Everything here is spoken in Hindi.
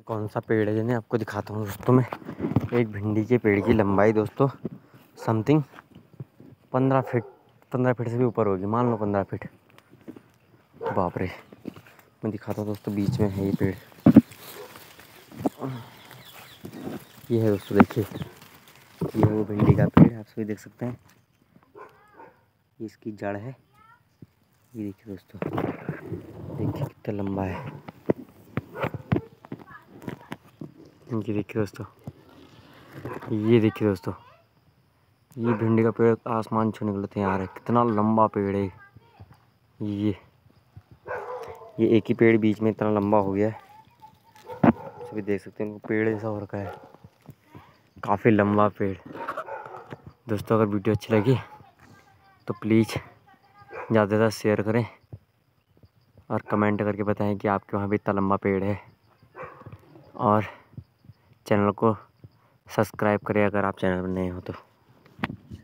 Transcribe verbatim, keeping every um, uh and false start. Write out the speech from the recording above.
कौन सा पेड़ है जिन्हें आपको दिखाता हूँ दोस्तों। मैं एक भिंडी के पेड़ की लंबाई दोस्तों समथिंग पंद्रह फीट पंद्रह फीट से भी ऊपर होगी, मान लो पंद्रह फीट। बाप रे, मैं दिखाता हूँ दोस्तों, बीच में है ये पेड़। ये है दोस्तों, देखिए ये है वो भिंडी का पेड़, आप सभी देख सकते हैं। ये इसकी जड़ है, ये देखिए दोस्तों, देखिए कितना लंबा है। ये देखिए दोस्तों, ये देखिए दोस्तों, ये भिंडी का पेड़ आसमान छू निकलते हैं यार, कितना लंबा पेड़ है ये। ये एक ही पेड़ बीच में इतना लंबा हो गया है, सभी देख सकते हैं। पेड़ जैसा हो रखा है, काफ़ी लंबा पेड़। दोस्तों अगर वीडियो अच्छी लगी तो प्लीज़ ज़्यादा से ज़्यादा शेयर करें और कमेंट करके बताएं कि आपके वहाँ भी इतना लंबा पेड़ है। और चैनल को सब्सक्राइब करें अगर आप चैनल पर नए हो तो।